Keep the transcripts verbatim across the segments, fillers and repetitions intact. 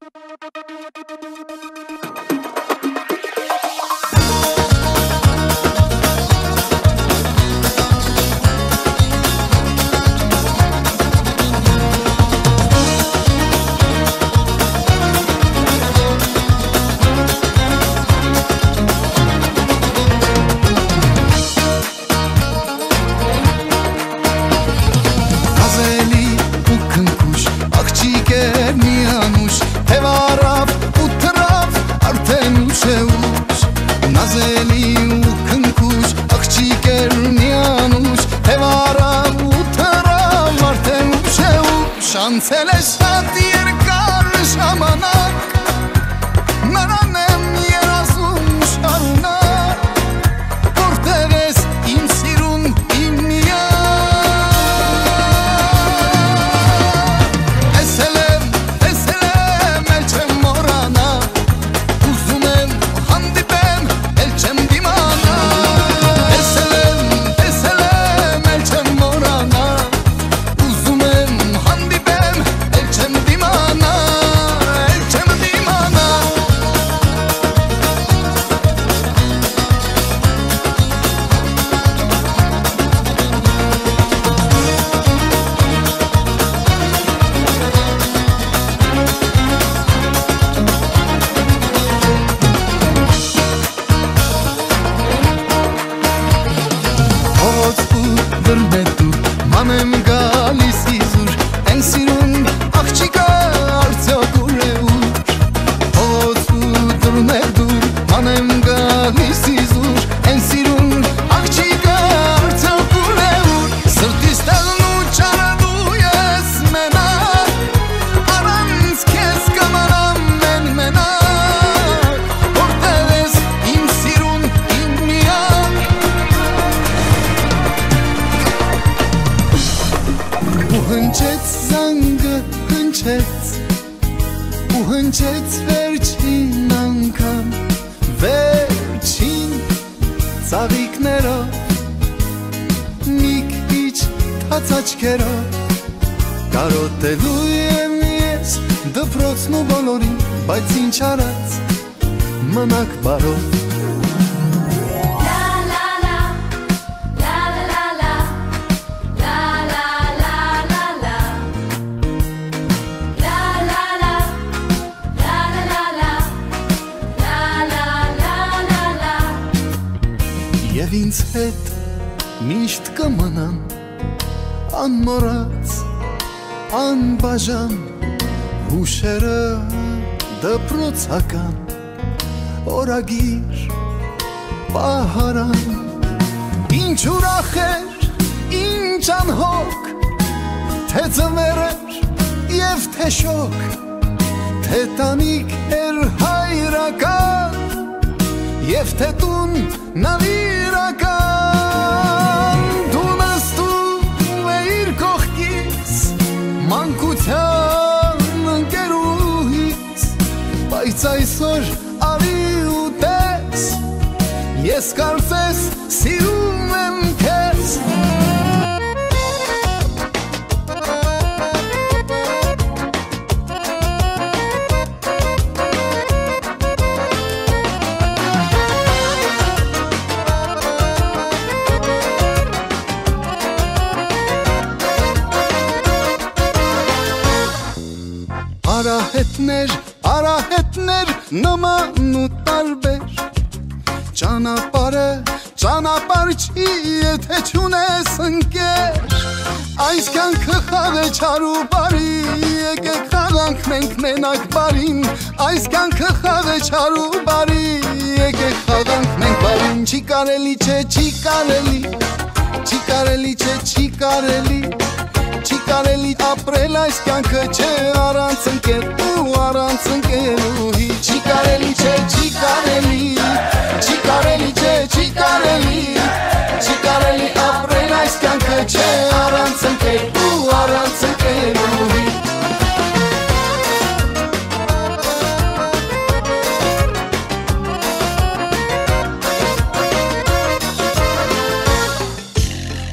Շանցել է շատ երկար ժամանակ, նրան եմ երազում շարունակ, որտեղ ես իմ սիրուն իմ միակ։ Տեսել եմ, տեսել եմ, էլ չեմ մոռանա, ուզում եմ հանդիպեմ, էլ չեմ դիմանա։ Տեսել եմ, տեսել եմ, էլ չեմ մոռանա, ուզում եմ հանդիպեմ, էլ չեմ դիմանա, էլ չեմ դիմանա։ Հոց ու դռնետուր, մանեմ գալիս իզուր, են սիրուն աղջիկը արդյոք ուր է ուր։ Հոց ու դռնետուր, մանեմ գալիս իզուր, են սիրուն աղջիկը արդյոք ուր է ուր։ Սրտիս տեղն ու ճանապու ես մենակ, առանց քեզ կմնամ մեն մենակ, որտեղ ես իմ սիրուն իմ միակ։ Ու հնչեց զանգը, հնչեց, ու հնչեց վերջին անգամ, վերջին ծաղիկներով, մի քիչ թաց աչքերով, կարոտելու եմ ես դպրոցն ու բոլորին, բայց ինչ արած, մնաք բարով։ Եվ ինձ հետ միշտ կմնան անմոռաց, անբաժան հուշերը դպրոցական, օրագիր, պահարան։ Ինչ ուրախ էր, ինչ անհոգ, թե ձմեռ էր և թե շոգ, թե տանիք էր հայրական, և թե տուն նավիրական։ Դու նստում էիր կողքիս, մանկության ընկերուհիս, բայց այսօր արի ու տես, ես կարծես սիրում եմ քեզ։ Արահետներ, արահետներ, նման ու տարբեր, ճանապարհը ճանապարհ չի, եթե չունես ընկեր։ Այս կյանքը խաղ է չար ու բարի, եկեք խաղանք մենք մենակ բարին։ Այս կյանքը խաղ է չար ու բարի, եկեք խաղանք մենք բարին։ Չի կարելի չէ, չի կարելի, չի կարելի չէ, չի կարելի, չի կարելի ապրել այս կյանքը չէ առանց ընկեր ու առանց ընկերուհի։ Չի կարելի չէ, չի կարելի, չի կարելի չէ, չի կարելի, չի կարելի ապրել այս կյանքը չէ առանց ընկեր ու առանց ընկերուհի։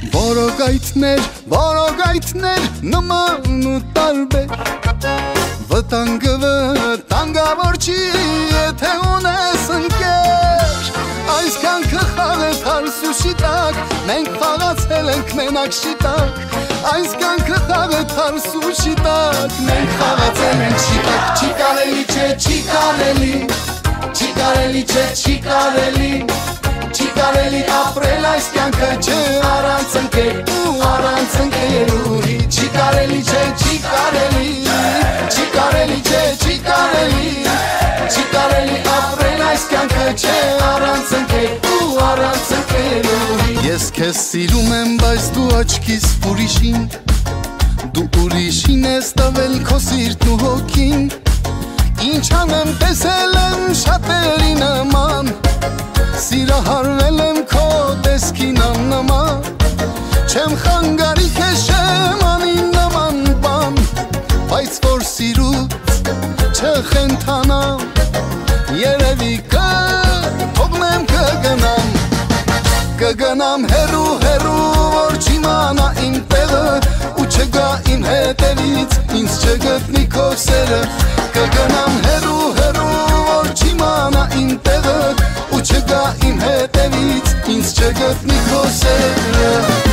Որոգայթներ, որոգայթներ, նման ու տարբեր, վտանգը վտանգավոր չի, եթե ունես ընկեր։ Այս կյանքը խաղը թարսուշի տակ, մենք խաղացել ենք մենակ շիտակ։ Այս կյանքը խաղը թարսուշի տակ, մենք խաղացել ենք շիտակ։ Չի կարելի չէ, չի կարելի, չի կարելի չէ, չի կարելի, չի կարելի ապրել այս կյանքը չէ առանց ընկեր ու առանց ընկերուհի։ Չի կարելի չէ, չի կարելի, չի կարելի չէ, չի կարելի, չի կարելի ապրել այս կյանքը չէ առանց ընկեր ու առանց ընկերուհի։ Ես քեզ սիրում եմ, բայց դու աչքիս ուրիշին, դու ուրիշին ես տվել քո սիրտն ու հոգին։ Ինչ անեմ, տեսել եմ շատերի նման, սիրահարվել եմ քո տեսքին աննման։ Չեմ խանգարի քեզ, չեմ անի նման բան, բայց որ սիրուց չխենթանամ, երևի կթողնեմ կգնամ։ Կգնամ հեռու հեռու, որ չիմանա իմ տեղը, ու չգա իմ հետևից, ինձ չգտնի քո սերը։ Կգնամ հեռու հեռու, որ չիմանա իմ տեղը, ու չգա իմ հետևից, ինձ չգտնի քո սերը։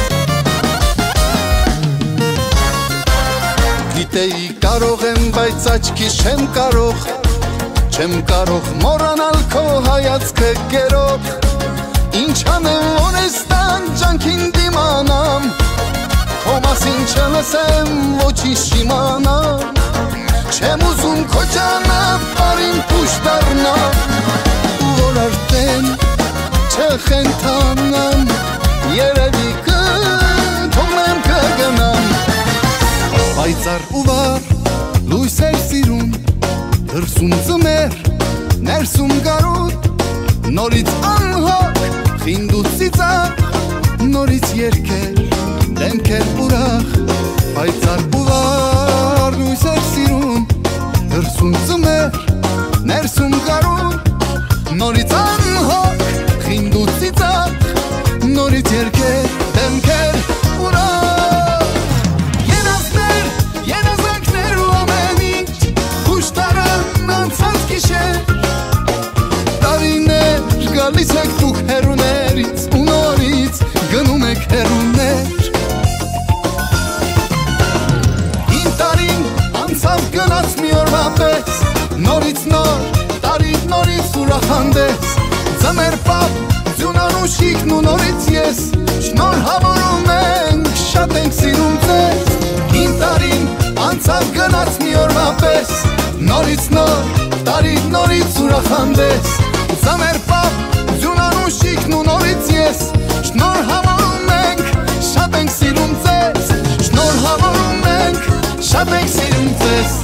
Գիտեի կարող եմ, բայց աչքիս չեմ կարող, չեմ կարող մոռանալ քո հայացքը գերով։ Ինչ անեմ, որ ես տանջանքին դիմանամ, քո մասին չլսեմ, ոչինչ չիմանամ։ Չեմ ուզում քո ճանապարհին տուժ դառնամ, ու որ արդեն չխենթանամ, երևի կթողնեմ կգնամ։ Պայծառ ու վառ լույսեր սիրուն, դրսում ձմեռ, ներսում գարուն, նորից անհոգ, խինդ ու ծիծաղ, նորից երգեր, դեմքեր ուրախ։ Պայծառ ու վառ լույսեր սիրուն, դրսում ձմեռ, ներսում գարուն, նորից անհոգ, խինդ ու ծիծաղ, նորից երգեր, դեմքեր ուրախ։ Երազներ, երազանքներ ու ամեն ինչ, հուշտարան անցած գիշեր, տարիներ գալիս եք դուք հեռուներից, ու նորից գնում եք հեռուներ։ Իմ տարին անցավ գնաց մի օրվա պես, նորից նոր, տարի նորից ուրախանդես։ Ձմեր պապ, ձյունանու շիքն ու նորից ես, շնորհավորում ենք, շատ ենք սիրում ձեզ։ Իմ տարին անցավ գնաց մի օրվա պես, նորից նոր, տարի նորից ուրախանդես։ Ձմեր պապ, ձյունանու շիքն ու նորից ես, շնորհավորում ենք, շատ ենք սիրում ձեզ, շնորհավորում ենք, շատ ենք սիրում ձեզ։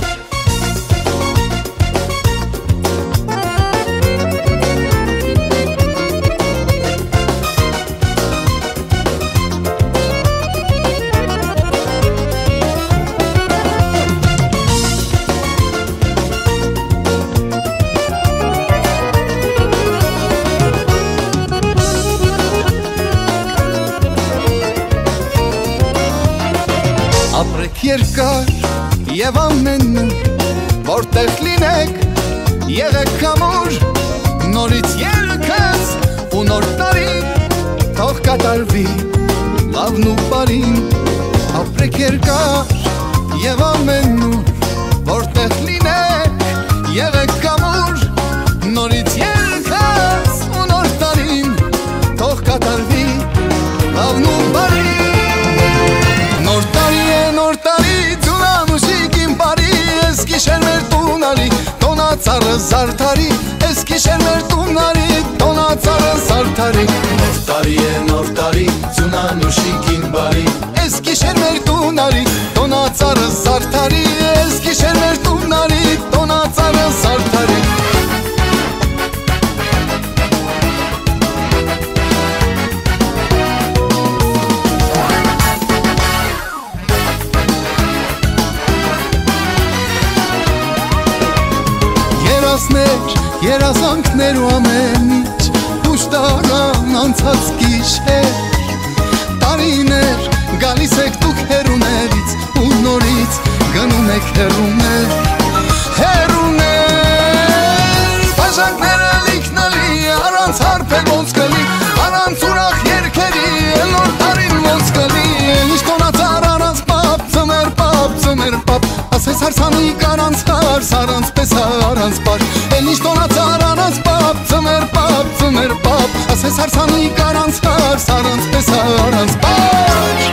Ապրեք երկար և ամենն, որտեղ լինեք, եղեք կամուր, նորից երգած ու նոր տարին, թող կատարվի լավն ու բարին։ Ապրեք երկար և ամենն, որտեղ լինեք, եղեք կամուր, նորից երգած ու նոր տարին, թող կատարվի լավն ու բարին։ Նոր տարի է, նոր տարի, ձյունանուշիկ իմ բարի, ես գիշեր մեր տունարի, տոնացարը զարդարի, ես գիշեր մեր տունարի, տոնացարը զարդարի։ Նոր տարի է, նոր տարի, ձյունանուշիկ իմ բարի, ես գիշեր մեր տունարի, տոնացարը զարդարի, ես գիշեր մեր տունարի, տոնացարը զարդարի։ Երազանքներ ու ամեն ինչ, հուշտարան անցած գիշեր, տարիներ գալիս եք դուք հեռուներից, ու նորից գնում եք հեռուներ։ ասես հարսանիք առանց հարս, առանց պես առանց պար, էլ ինչ տոնացար առանց պապ, ծմեր պապ, ծմեր պապ, ասես հարսանիք առանց հարս, առանց պես առանց պար։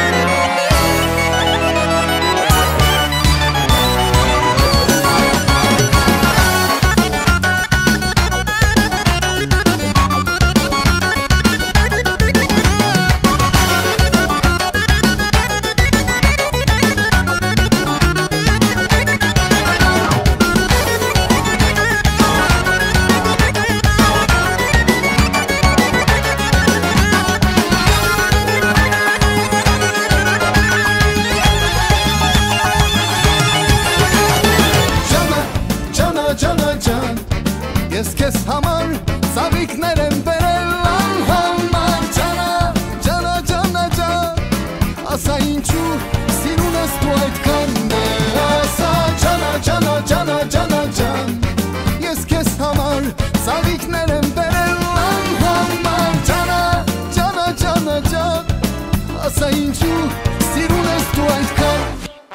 Ես քեզ համար ծավիկներ եմ բերել անհամար, ջանա, ջանա, ջանա, ջան, ասա ինչու սիրուն ես դու այդքան դեր, ասա ջանա, ջանա, ջանա, ջանա, ջան, ես քեզ համար ծավիկներ եմ բերել անհամար, ջանա, ջանա, ջանա, ջան, ասա ինչու սիրուն ես դու այդքան։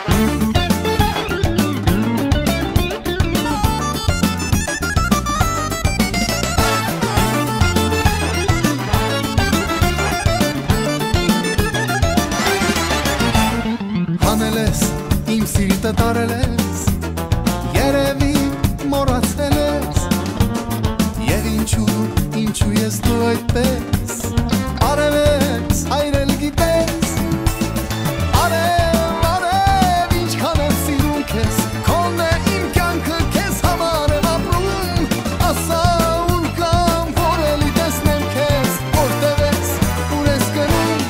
Հանել ես, իմ սիրտը տարել ես, երևի մոռացել ես, և ինչու, ինչու ես դու այդպես, արև ես, հայրել գիտես, արև, արև, ինչքան եմ սիրում քեզ, քոնն է իմ կյանքը քեզ համար եմ ապրում, ասա ուր կամ, որ էլի տեսնեմ քեզ, որտև ես, ուր ես գնում։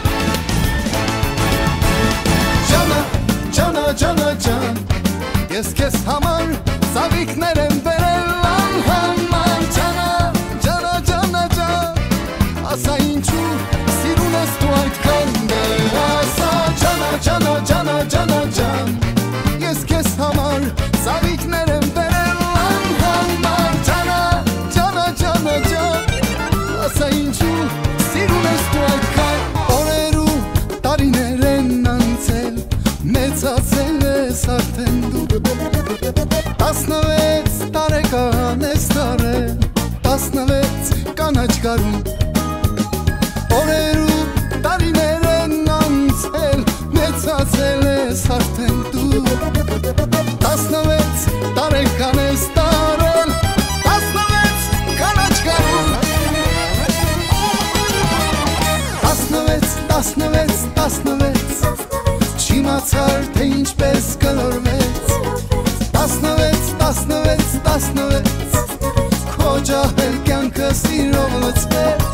Ջանա, ջան, ես քեզ համար ծավիկներ եմ բերել անհամար, ջանա, ջանա, ջանա, ջան, ասա ինչու սիրուն ես դու այդքան դեր, ասա ջանա, ջանա, ջանա, ջանա, ջան, ես քեզ համար ծավիկներ եմ բերել անհամար, ջանա, ջանա, ջանա, ջան, ասա ինչու սիրուն ես դու այդքան։ Օրերու տարիներ են անցել, մեծացել ես արդեն դու, տասնվեց տարեկան ես տարել, տասնվեց կանաչ գարուն, օրերու տարիներ են անցել, մեծացել ես արդեն դու, տասնվեց տարեկան ես տարել, տասնվեց կանաչ գարուն, տասնվեց, տասնվեց, տասնվեց, չիմացար թե ինչպես կլորվեց, տասնվեց, տասնվեց, տասնվեց, քո ջահել կյանքը սիրով լցվեց,